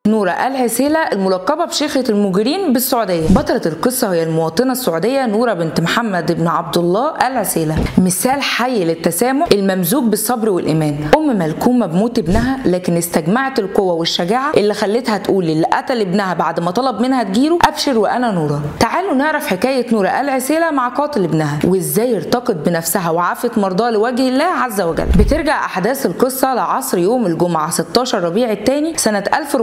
نورة العسيلة الملقبة بشيخة المجرمين بالسعودية. بطلة القصة هي المواطنة السعودية نورة بنت محمد بن عبد الله العسيلة، مثال حي للتسامح الممزوج بالصبر والإيمان. أم ملكومة بموت ابنها لكن استجمعت القوة والشجاعة اللي خلتها تقول للي قتل ابنها بعد ما طلب منها تجيره: أبشر وأنا نورة. تعالوا نعرف حكاية نورة العسيلة مع قاتل ابنها وإزاي ارتقت بنفسها وعافت مرضاه لوجه الله عز وجل. بترجع أحداث القصة لعصر يوم الجمعة 16 ربيع الثاني سنة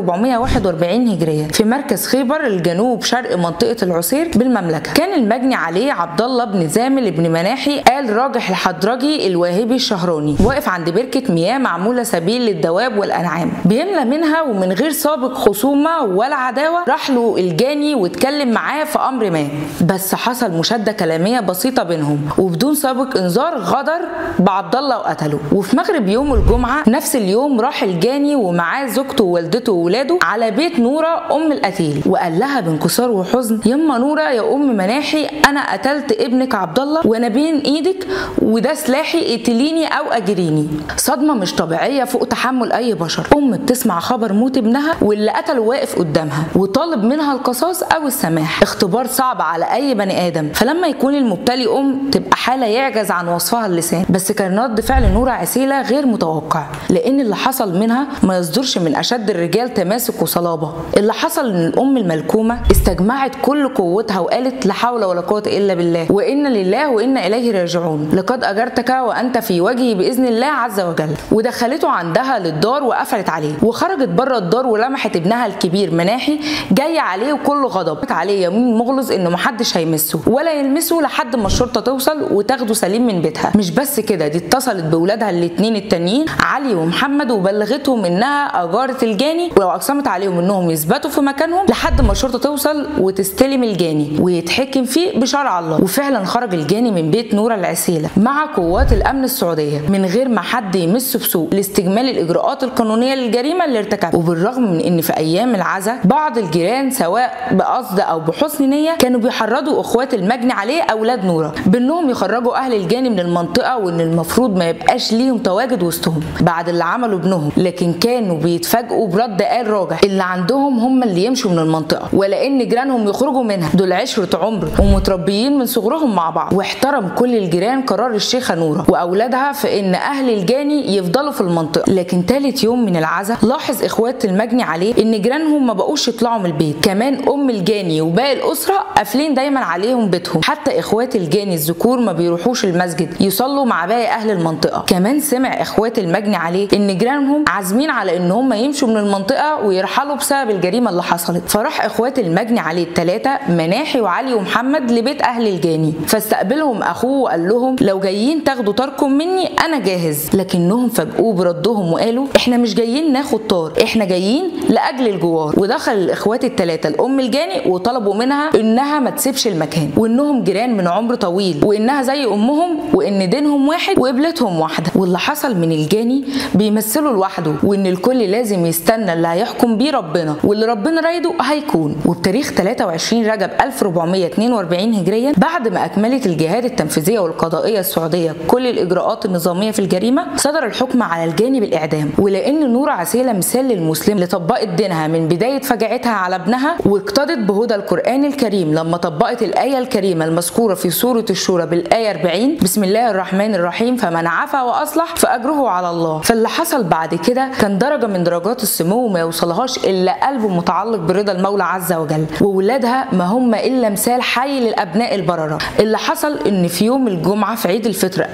1441 هجرية في مركز خيبر الجنوب شرق منطقة العسير بالمملكة. كان المجني عليه عبد الله بن زامل بن مناحي آل راجح الحضرجي الواهبي الشهراني، واقف عند بركة مياه معمولة سبيل للدواب والأنعام، بيملى منها ومن غير سابق خصومة ولا عداوة راح له الجاني واتكلم معاه في أمر ما، بس حصل مشادة كلامية بسيطة بينهم وبدون سابق إنذار غدر بعبد الله وقتله. وفي مغرب يوم الجمعة نفس اليوم راح الجاني ومعاه زوجته ووالدته وولاده على بيت نورة أم القتيل وقال لها بانكسار وحزن: يما نورة يا أم مناحي، أنا قتلت ابنك عبد الله وأنا بين إيدك وده سلاحي، اقتليني أو أجريني. صدمة مش طبيعية فوق تحمل أي بشر. أم بتسمع خبر موت ابنها واللي قتله واقف قدامها وطالب منها القصاص أو السماح، اختبار صعب على أي بني آدم. فلما يكون المبتلي تبقى حالة يعجز عن وصفها اللسان. بس كان رد فعل نورة عسيلة غير متوقع، لأن اللي حصل منها ما يصدرش من أشد الرجال تماسك وصلابة. اللي حصل إن الأم الملكومة استجمعت كل قوتها وقالت: لا حول ولا قوة إلا بالله، وإنا لله وإنا إليه راجعون، لقد أجرتك وأنت في وجهي بإذن الله عز وجل. ودخلته عندها للدار وقفلت عليه، وخرجت بره الدار ولمحت ابنها الكبير مناحي جاي عليه وكل غضب عليه يمين مغلظ إنه محدش هيمسه ولا يلمسه لحد ما الشرطة توصل وتاخده سليم من بيتها. مش بس كده، دي اتصلت بولادها الاتنين التانيين علي ومحمد وبلغتهم انها اجارت الجاني ولو اقسمت عليهم انهم يثبتوا في مكانهم لحد ما الشرطه توصل وتستلم الجاني ويتحكم فيه بشرع الله. وفعلا خرج الجاني من بيت نورة العسيلة مع قوات الامن السعوديه من غير ما حد يمسه بسوء لاستكمال الاجراءات القانونيه للجريمه اللي ارتكبها. وبالرغم من ان في ايام العزاء بعض الجيران سواء بقصد او بحسن نيه كانوا بيحرضوا اخوات المجني عليه اولاد نورة بانهم يخرجوا اهل الجاني من المنطقه وان المفروض ما يبقاش ليهم تواجد وسطهم بعد اللي عملوا ابنهم، لكن كانوا بيتفاجئوا برد آل راجح اللي عندهم هم اللي يمشوا من المنطقه ولا ان جيرانهم يخرجوا منها. دول عشره عمر ومتربيين من صغرهم مع بعض. واحترم كل الجيران قرار الشيخه نورة واولادها في ان اهل الجاني يفضلوا في المنطقه. لكن ثالث يوم من العزاء لاحظ اخوات المجني عليه ان جيرانهم ما بقوش يطلعوا من البيت، كمان ام الجاني وباقي الاسره قافلين دايما عليهم بيتهم، حتى اخوات الجاني الذكور ما بيروحوش المسجد يصلوا مع باقي اهل المنطقه. كمان سمع اخوات المجني عليه ان جيرانهم عازمين على ان هم يمشوا من المنطقه ويرحلوا بسبب الجريمه اللي حصلت. فراح اخوات المجني عليه الثلاثه مناحي وعلي ومحمد لبيت اهل الجاني، فاستقبلهم اخوه وقال لهم: لو جايين تاخدوا طاركم مني انا جاهز. لكنهم فاجئوه بردهم وقالوا: احنا مش جايين ناخد طار، احنا جايين لاجل الجوار. ودخل الاخوات الثلاثه الام الجاني وطلبوا منها انها ما تسيبش المكان وانهم جيران من عمر طويل وانها زي امهم وان دينهم واحد وقبلتهم واحده، واللي حصل من الجاني بيمثله لوحده وان الكل لازم يستنى اللي هيحكم بيه ربنا واللي ربنا رايده هيكون. وبتاريخ 23 رجب 1442 هجريا بعد ما اكملت الجهات التنفيذيه والقضائيه السعوديه كل الاجراءات النظاميه في الجريمه صدر الحكم على الجاني بالاعدام. ولان نورة عسيلة مثال للمسلم اللي طبقت دينها من بدايه فجعتها على ابنها واقتدت بهدى القران الكريم لما طبقت الايه الكريمه المذكوره في سوره الشورى بالايه 40: بسم الله الرحمن الرحيم فمن عفا واصلح فاجره على الله. فاللي حصل بعد كده كان درجه من درجات السمو ما يوصلهاش الا قلبه متعلق برضا المولى عز وجل. وولادها ما هم الا مثال حي للابناء البرره. اللي حصل ان في يوم الجمعه في عيد الفطر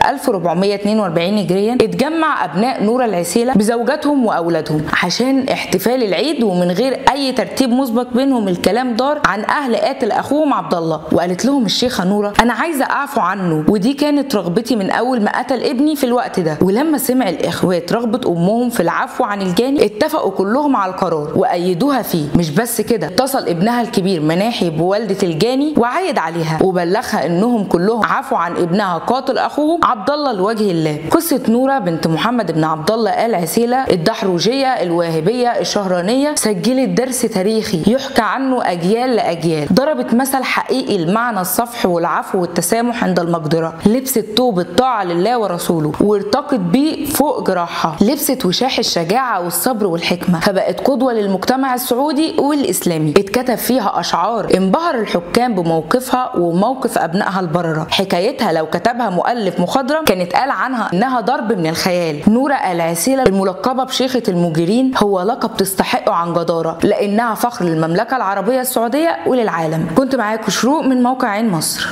1442 هجريا اتجمع ابناء نورة العسيلة بزوجاتهم واولادهم عشان احتفال العيد ومن غير اي ترتيب مسبق بينهم. الكلام دار عن اهل قاتل اخوهم عبد الله، وقالت لهم الشيخه نورة: انا عايزه اعفو عنه ودي كانت رغبتي من اول ما قتل ابني في الوقت ده. ولما سمع الاخوات رغبه امهم في العفو عن الجاني اتفقوا كلهم على القرار وايدوها فيه. مش بس كده، اتصل ابنها الكبير مناحي بوالده الجاني وعايد عليها وبلغها انهم كلهم عفوا عن ابنها قاتل اخوهم عبد الله لوجه الله. قصه نورة بنت محمد بن عبد الله آل عسيلة الدحروجيه الواهبيه الشهرانيه سجلت درس تاريخي يحكى عنه اجيال لاجيال، ضربت مثل حقيقي لمعنى الصفح والعفو والتسامح عند المقدره. لبست ثوب الطاعه لله ورسوله وارتقت بيه فوق جراحها، لبست وشاح الشجاعه والصبر والحكمه، فبقت قدوه قدوة للمجتمع السعودي والإسلامي. اتكتب فيها أشعار انبهر الحكام بموقفها وموقف أبنائها البررة. حكايتها لو كتبها مؤلف مخضرم كانت قال عنها إنها ضرب من الخيال. نورة العسيلة الملقبة بشيخة المجيرين هو لقب تستحقه عن جدارة، لأنها فخر للمملكة العربية السعودية وللعالم. كنت معاكم شروق من موقع عين مصر.